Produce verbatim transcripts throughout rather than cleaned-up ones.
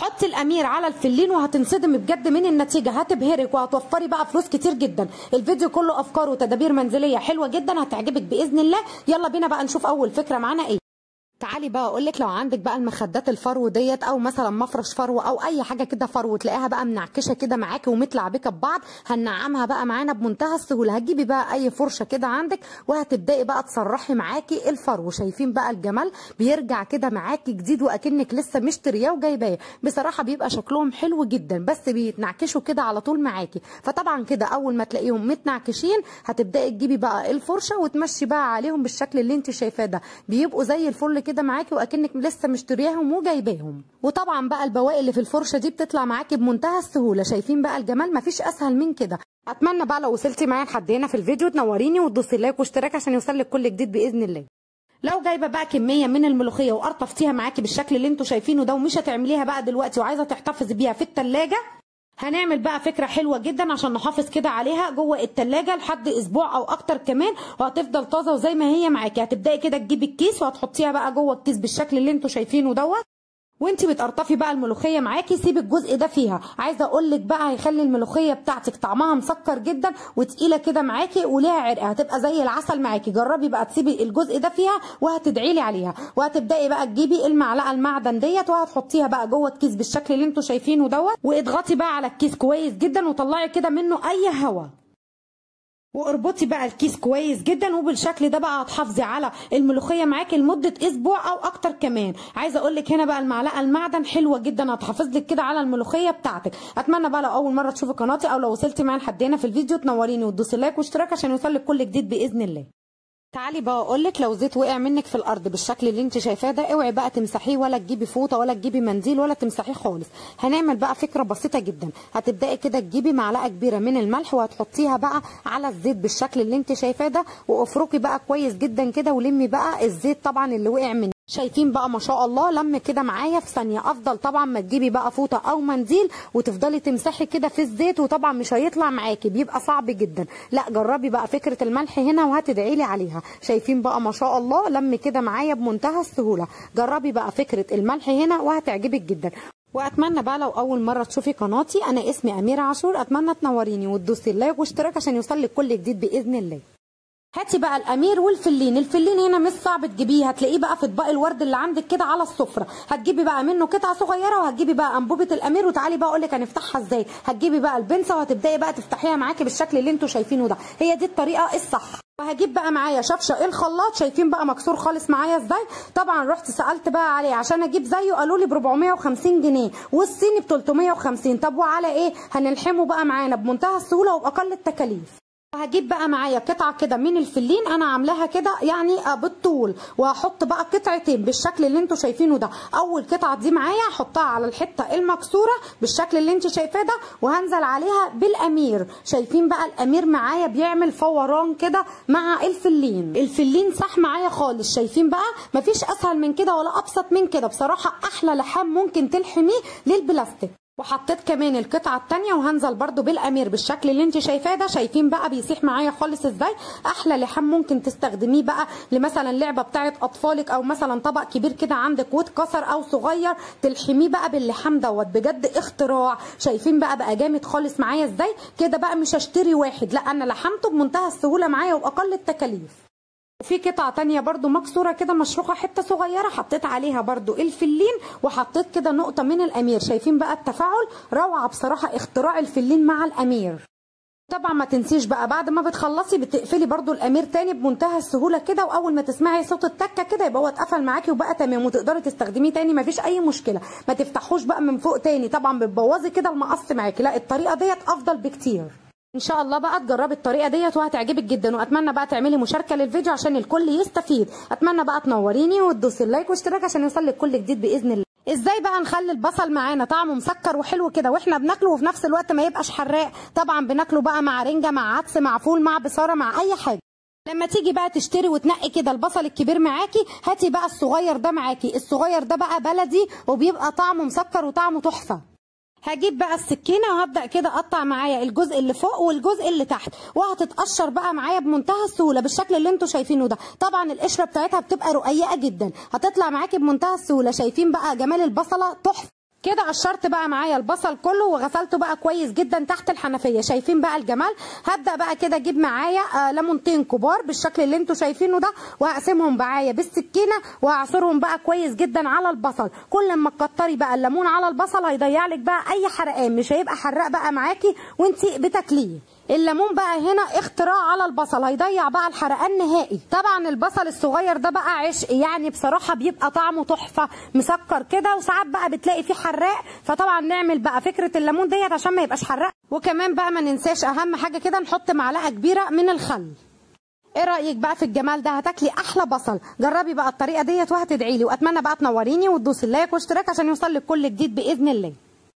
حطي الامير على الفلين وهتنصدمي بجد من النتيجه، هتبهرك وهتوفري بقى فلوس كتير جدا. الفيديو كله افكار وتدابير منزليه حلوه جدا هتعجبك باذن الله. يلا بينا بقى نشوف اول فكره معانا ايه. تعالي بقى اقول لك، لو عندك بقى المخدات الفرو ديت او مثلا مفرش فرو او اي حاجه كده فرو تلاقيها بقى منعكشه كده معاكي ومتلعبكه ببعض، هنعمها بقى معانا بمنتهى السهوله. هتجيبي بقى اي فرشه كده عندك وهتبداي بقى تسرحي معاكي الفرو. شايفين بقى الجمال بيرجع كده معاكي جديد واكنك لسه مشترياه وجايباه. بصراحه بيبقى شكلهم حلو جدا بس بيتنعكشوا كده على طول معاكي. فطبعا كده اول ما تلاقيهم متنعكشين هتبداي تجيبي بقى الفرشه وتمشي بقى عليهم بالشكل اللي انت شايفاه ده، بيبقوا زي الفل كده معاكي واكنك لسه مشترياهم وجايباهم. وطبعا بقى البواقي اللي في الفرشه دي بتطلع معاكي بمنتهى السهوله. شايفين بقى الجمال، مفيش اسهل من كده. اتمنى بقى لو وصلتي معايا لحد هنا في الفيديو تنوريني وتدوسي لايك واشتراك عشان يوصلك كل جديد باذن الله. لو جايبه بقى كميه من الملوخيه وقرطفتيها معاكي بالشكل اللي انتوا شايفينه ده ومش هتعمليها بقى دلوقتي وعايزه تحتفظي بيها في الثلاجه، هنعمل بقى فكره حلوه جدا عشان نحافظ كده عليها جوه التلاجة لحد اسبوع او اكتر كمان، وهتفضل طازه وزي ما هي معاكي. هتبداي كده تجيبي الكيس وهتحطيها بقى جوه الكيس بالشكل اللي انتوا شايفينه دوت. وانتي بتقرطفي بقى الملوخيه معاكي سيبي الجزء ده فيها. عايزه اقول لك بقى هيخلي الملوخيه بتاعتك طعمها مسكر جدا وتقيله كده معاكي وليها عرق، هتبقى زي العسل معاكي. جربي بقى تسيبي الجزء ده فيها وهتدعي لي عليها. وهتبداي بقى تجيبي المعلقه المعدن ديت وهتحطيها بقى جوه الكيس بالشكل اللي انتوا شايفينه دوت، واضغطي بقى على الكيس كويس جدا وطلعي كده منه اي هوا، واربطي بقى الكيس كويس جدا. وبالشكل ده بقى هتحافظي على الملوخيه معاكي لمده اسبوع او اكتر كمان. عايزه اقول لك هنا بقى المعلقه المعدن حلوه جدا هتحافظ لك كده على الملوخيه بتاعتك. اتمنى بقى لو اول مره تشوفي قناتي او لو وصلتي معايا لحد هنا في الفيديو تنوريني وتدوسي لايك واشتراك عشان يوصلك كل جديد باذن الله. تعالي بقى اقول لك، لو زيت وقع منك في الارض بالشكل اللي انت شايفاه ده اوعي بقى تمسحيه ولا تجيبي فوطه ولا تجيبي منديل ولا تمسحيه خالص. هنعمل بقى فكره بسيطه جدا. هتبداي كده تجيبي معلقه كبيره من الملح وهتحطيها بقى على الزيت بالشكل اللي انت شايفاه ده، وافركي بقى كويس جدا كده ولمي بقى الزيت طبعا اللي وقع منك. شايفين بقى ما شاء الله لم كده معايا في ثانيه. افضل طبعا ما تجيبي بقى فوطه او منديل وتفضلي تمسحي كده في الزيت وطبعا مش هيطلع معاكي، بيبقى صعب جدا. لا جربي بقى فكره الملح هنا وهتدعي لي عليها. شايفين بقى ما شاء الله لم كده معايا بمنتهى السهوله. جربي بقى فكره الملح هنا وهتعجبك جدا. واتمنى بقى لو اول مره تشوفي قناتي، انا اسمي اميره عاشور، اتمنى تنوريني وتدوسي اللايك واشتراك عشان يوصلك كل جديد باذن الله. هاتي بقى الامير والفلين. الفلين هنا مش صعب تجيبيه، هتلاقيه بقى في اطباق الورد اللي عندك كده على السفره. هتجيبي بقى منه قطعه صغيره وهتجيبي بقى انبوبه الامير. وتعالي بقى اقول لك هنفتحها ازاي. هتجيبي بقى البنسه وهتبداي بقى تفتحيها معاكي بالشكل اللي انتوا شايفينه ده، هي دي الطريقه الصح. وهجيب بقى معايا شفشه الخلاط. شايفين بقى مكسور خالص معايا ازاي. طبعا رحت سالت بقى عليه عشان اجيب زيه، قالوا لي ب أربعمية وخمسين جنيه والصيني ب تلتمية وخمسين. طب وعلى ايه؟ هنلحمه بقى معانا بمنتهى السهوله وباقل التكاليف. هجيب بقى معايا قطعه كده من الفلين، انا عاملاها كده يعني بالطول، وهحط بقى قطعتين بالشكل اللي انتوا شايفينه ده. اول قطعه دي معايا هحطها على الحته المكسوره بالشكل اللي انت شايفاه ده، وهنزل عليها بالامير. شايفين بقى الامير معايا بيعمل فوران كده مع الفلين. الفلين صح معايا خالص. شايفين بقى مفيش اسهل من كده ولا ابسط من كده. بصراحه احلى لحام ممكن تلحميه للبلاستيك. وحطيت كمان القطعه الثانيه وهنزل برده بالامير بالشكل اللي انت شايفاه ده. شايفين بقى بيسيح معايا خالص ازاي. احلى لحام ممكن تستخدميه بقى لمثلا لعبه بتاعه اطفالك او مثلا طبق كبير كده عندك واتكسر او صغير تلحميه بقى باللحام دوت. بجد اختراع. شايفين بقى بقى جامد خالص معايا ازاي كده. بقى مش هشتري واحد، لا انا لحمته بمنتهى السهوله معايا وباقل التكاليف. في قطعه تانية برضو مكسوره كده مشروخه حته صغيره حطيت عليها برضو الفلين وحطيت كده نقطه من الامير. شايفين بقى التفاعل روعه بصراحه. اختراع الفلين مع الامير. طبعا ما تنسيش بقى بعد ما بتخلصي بتقفلي برضو الامير تاني بمنتهى السهوله كده، واول ما تسمعي صوت التكه كده يبقى هو اتقفل معاكي وبقى تمام وتقدري تستخدميه تاني مفيش اي مشكله. ما تفتحوش بقى من فوق تاني، طبعا بتبوظي كده المقص معاكي. لا الطريقه ديت افضل بكتير. ان شاء الله بقى تجربي الطريقه ديت وهتعجبك جدا. واتمنى بقى تعملي مشاركه للفيديو عشان الكل يستفيد. اتمنى بقى تنوريني وتدوسي اللايك واشتراك عشان يوصلك كل جديد باذن الله. ازاي بقى نخلي البصل معانا طعمه مسكر وحلو كده واحنا بناكله وفي نفس الوقت ما يبقاش حراق؟ طبعا بناكله بقى مع رنجه مع عدس مع فول مع بصاره مع اي حاجه. لما تيجي بقى تشتري وتنقي كده البصل الكبير معاكي هاتي بقى الصغير ده معاكي. الصغير ده بقى بلدي وبيبقى طعمه مسكر وطعمه تحفه. هجيب بقى السكينه وهبدا كده اقطع معايا الجزء اللي فوق والجزء اللي تحت، وهتتقشر بقى معايا بمنتهى السهوله بالشكل اللي انتوا شايفينه ده. طبعا القشره بتاعتها بتبقى رقيقه جدا هتطلع معاكي بمنتهى السهوله. شايفين بقى جمال البصله تحفه. كده قشرت بقى معايا البصل كله وغسلته بقى كويس جدا تحت الحنفيه. شايفين بقى الجمال؟ هبدا بقى كده اجيب معايا آه ليمونتين كبار بالشكل اللي انتوا شايفينه ده، وهقسمهم معايا بالسكينه وهعصرهم بقى كويس جدا على البصل. كل ما تكتري بقى الليمون على البصل هيضيع لك بقى اي حرقان، مش هيبقى حراق بقى معاكي وانتي بتاكليه. الليمون بقى هنا اختراع على البصل، هيضيع بقى الحرقان نهائي. طبعا البصل الصغير ده بقى عشق، يعني بصراحه بيبقى طعمه تحفه مسكر كده، وساعات بقى بتلاقي فيه حراق، فطبعا نعمل بقى فكره الليمون ديت عشان ما يبقاش حراق. وكمان بقى ما ننساش اهم حاجه كده، نحط معلقه كبيره من الخل. ايه رايك بقى في الجمال ده؟ هتاكلي احلى بصل. جربي بقى الطريقه ديت وهتدعي لي، واتمنى بقى تنوريني وتدوسي اللايك واشتراك عشان يوصل لك كل جديد باذن الله.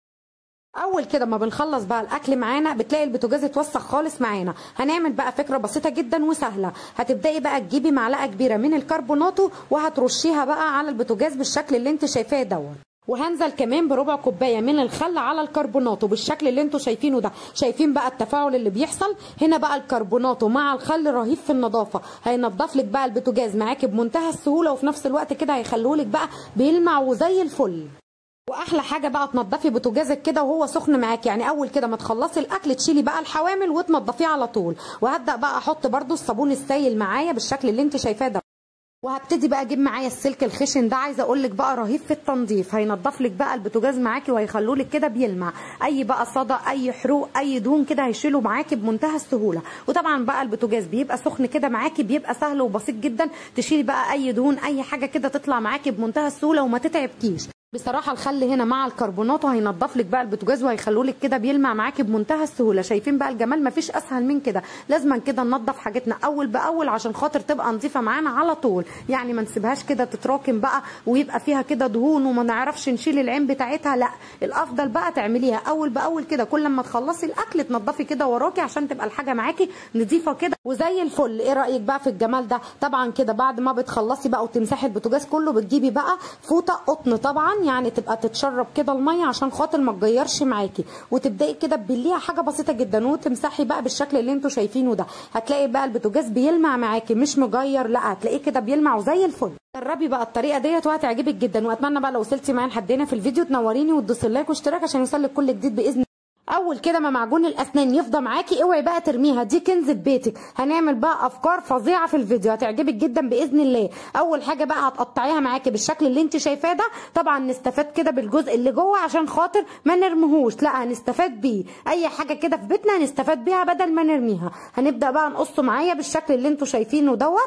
اول كده ما بنخلص بقى الاكل معانا بتلاقي البوتاجاز اتوسخ خالص معانا. هنعمل بقى فكره بسيطه جدا وسهله. هتبداي بقى تجيبي معلقه كبيره من الكربوناتو وهترشيها بقى على البوتاجاز بالشكل اللي انت شايفاه دوت، وهنزل كمان بربع كوبايه من الخل على الكربوناتو بالشكل اللي انتوا شايفينه ده. شايفين بقى التفاعل اللي بيحصل هنا؟ بقى الكربوناتو مع الخل رهيب في النظافه، هينضف لك بقى البوتاجاز معاكي بمنتهى السهوله، وفي نفس الوقت كده هيخلوه لك بقى بيلمع وزي الفل. واحلى حاجه بقى تنضفي بوتاجازك كده وهو سخن معاكي، يعني اول كده ما تخلصي الاكل تشيلي بقى الحوامل وتنضفيه على طول. وهبدا بقى احط برده الصابون السايل معايا بالشكل اللي انت شايفاه ده، وهبتدي بقى اجيب معايا السلك الخشن ده. عايزه اقول لك بقى رهيب في التنظيف، هينضف لك بقى البوتاجاز معاكي وهيخلوا لك كده بيلمع. اي بقى صدى، اي حروق، اي دهون كده هيشيلوا معاكي بمنتهى السهوله. وطبعا بقى البوتاجاز بيبقى سخن كده معاكي، بيبقى سهل وبسيط جدا تشيلي بقى اي دهون، اي حاجه كده تطلع معاكي بمنتهى السهوله وما تتعبكيش. بصراحه الخل هنا مع الكربوناتو هينضف لك بقى البوتاجاز وهيخلوا لك كده بيلمع معاكي بمنتهى السهوله. شايفين بقى الجمال؟ مفيش اسهل من كده. لازما كده ننضف حاجتنا اول باول عشان خاطر تبقى نظيفه معانا على طول، يعني ما نسيبهاش كده تتراكم بقى ويبقى فيها كده دهون وما نعرفش نشيل العين بتاعتها. لا، الافضل بقى تعمليها اول باول كده، كل ما تخلصي الاكل تنضفي كده وراكي عشان تبقى الحاجه معاكي نظيفه كده وزي الفل. ايه رايك بقى في الجمال ده؟ طبعا كده بعد ما بتخلصي بقى وتمسحي البوتاجاز كله بتجيبي بقى فوطه قطن، طبعا يعني تبقى تتشرب كده الميه عشان خاطر ما تغيرش معاكي، وتبداي كده تبليها حاجه بسيطه جدا وتمسحي بقى بالشكل اللي انتوا شايفينه ده. هتلاقي بقى البوتاجاز بيلمع معاكي، مش مغير، لا هتلاقيه كده بيلمع وزي الفل. جربي بقى الطريقه ديت وهتعجبك جدا. واتمنى بقى لو وصلتي معايا لحد هنا في الفيديو تنوريني وتدوسي اللايك واشتراك عشان يوصلك كل جديد باذن الله. اول كده ما معجون الاسنان يفضى معاكي اوعي بقى ترميها، دي كنز بيتك. هنعمل بقى افكار فظيعه في الفيديو هتعجبك جدا باذن الله. اول حاجه بقى هتقطعيها معاكي بالشكل اللي انت شايفاه ده، طبعا نستفاد كده بالجزء اللي جوه عشان خاطر ما نرميهوش، لا هنستفاد بيه. اي حاجه كده في بيتنا هنستفاد بيها بدل ما نرميها. هنبدا بقى نقصه معايا بالشكل اللي انتوا شايفينه دوت.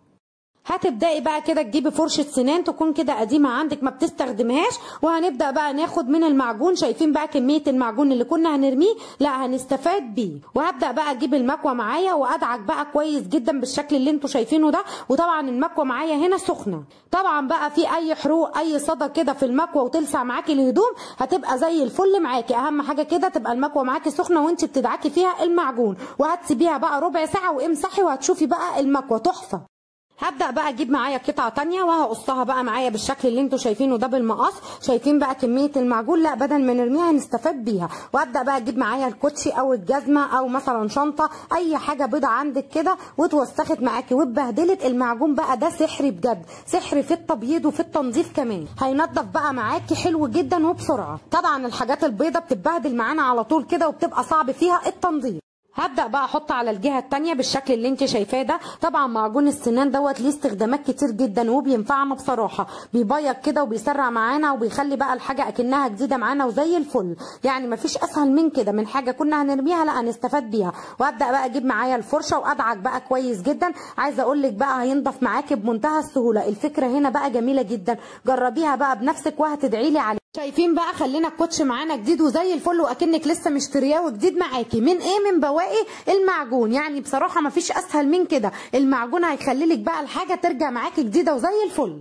هتبداي بقى كده تجيبي فرشه سنان تكون كده قديمه عندك ما بتستخدمهاش، وهنبدا بقى ناخد من المعجون. شايفين بقى كميه المعجون اللي كنا هنرميه؟ لا هنستفاد بيه. وهبدا بقى اجيب المكوه معايا وادعك بقى كويس جدا بالشكل اللي انتوا شايفينه ده. وطبعا المكوه معايا هنا سخنه، طبعا بقى في اي حروق اي صدى كده في المكوه وتلسع معاكي الهدوم هتبقى زي الفل معاكي. اهم حاجه كده تبقى المكوه معاكي سخنه وانت بتدعكي فيها المعجون، وهتسيبيها بقى ربع ساعه وامسحي وهتشوفي بقى المكوه تحفه. هبدأ بقى اجيب معايا قطعة تانية وهقصها بقى معايا بالشكل اللي انتوا شايفينه ده بالمقص. شايفين بقى كمية المعجون؟ لا بدل ما نرميها نستفاد بيها. وابدأ بقى اجيب معايا الكوتشي او الجزمة او مثلا شنطة، اي حاجة بيضة عندك كده واتوسخت معاكي واتبهدلت، المعجون بقى ده سحري بجد، سحري في التبييض وفي التنظيف كمان، هينضف بقى معاكي حلو جدا وبسرعة. طبعا الحاجات البيضة بتتبهدل معانا على طول كده وبتبقى صعب فيها التنظيف. هبدأ بقى احط على الجهة التانية بالشكل اللي انت شايفاه ده. طبعا معجون السنان دوت ليه استخدامات كتير جدا وبينفعنا بصراحة، بيبيض كده وبيسرع معانا وبيخلي بقى الحاجة اكنها جديدة معانا وزي الفل، يعني مفيش اسهل من كده من حاجة كنا هنرميها لا هنستفاد بيها. وابدأ بقى اجيب معايا الفرشة وادعك بقى كويس جدا. عايزة اقول لك بقى هينضف معاكي بمنتهى السهولة. الفكرة هنا بقى جميلة جدا، جربيها بقى بنفسك وهتدعي لي عليه. شايفين بقى خلينا الكوتش معانا جديد وزي الفل واكنك لسه مشترياه وجديد معاكي. من ايه؟ من بواقي المعجون، يعني بصراحه مفيش اسهل من كده. المعجون هيخلي لك بقى الحاجه ترجع معاكي جديده وزي الفل.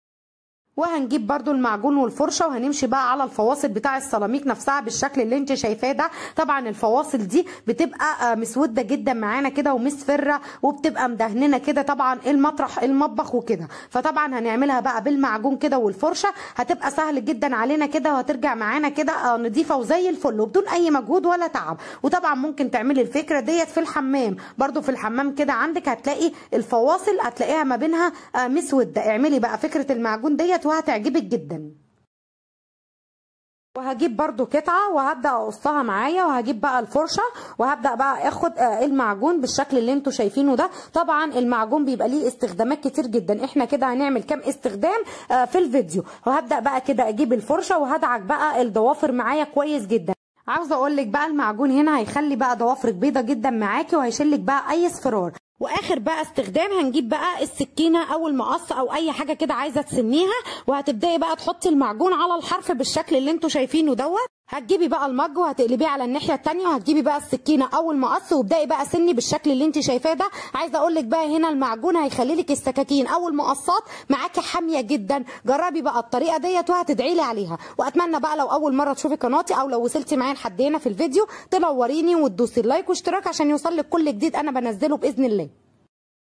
وهنجيب برضو المعجون والفرشه وهنمشي بقى على الفواصل بتاع السيراميك نفسها بالشكل اللي انت شايفاه ده. طبعا الفواصل دي بتبقى مسوده جدا معانا كده ومصفره وبتبقى مدهننه كده، طبعا المطرح المطبخ وكده، فطبعا هنعملها بقى بالمعجون كده والفرشه، هتبقى سهل جدا علينا كده وهترجع معانا كده نظيفه وزي الفل وبدون اي مجهود ولا تعب. وطبعا ممكن تعملي الفكره ديت في الحمام برضو، في الحمام كده عندك هتلاقي الفواصل هتلاقيها ما بينها مسوده. اعملي بقى فكره المعجون ديت وهتعجبك جدا. وهجيب برضو قطعه وهبدا اقصها معايا، وهجيب بقى الفرشه وهبدا بقى اخد المعجون بالشكل اللي انتوا شايفينه ده. طبعا المعجون بيبقى ليه استخدامات كتير جدا، احنا كده هنعمل كام استخدام في الفيديو. وهبدا بقى كده اجيب الفرشه وهدعك بقى الضوافر معايا كويس جدا. عاوزه اقول لك بقى المعجون هنا هيخلي بقى ضوافرك بيضه جدا معاكي، وهيشيلك بقى اي اصفرار. واخر بقى استخدام هنجيب بقى السكينه او المقص او اي حاجه كده عايزه تسنيها، وهتبداي بقى تحطي المعجون على الحرف بالشكل اللي انتوا شايفينه دوت. هتجيبي بقى المج وهتقلبيه على الناحيه الثانيه، وهتجيبي بقى السكينه او المقص وابداي بقى سني بالشكل اللي انت شايفاه ده. عايزه اقول لك بقى هنا المعجون هيخلي لك السكاكين او المقصات معاكي حاميه جدا. جربي بقى الطريقه ديت وهتدعي لي عليها. واتمنى بقى لو اول مره تشوفي قناتي او لو وصلتي معايا لحد هنا في الفيديو تنوريني وتدوسي اللايك واشتراك عشان يوصل لك كل جديد انا بنزله باذن الله.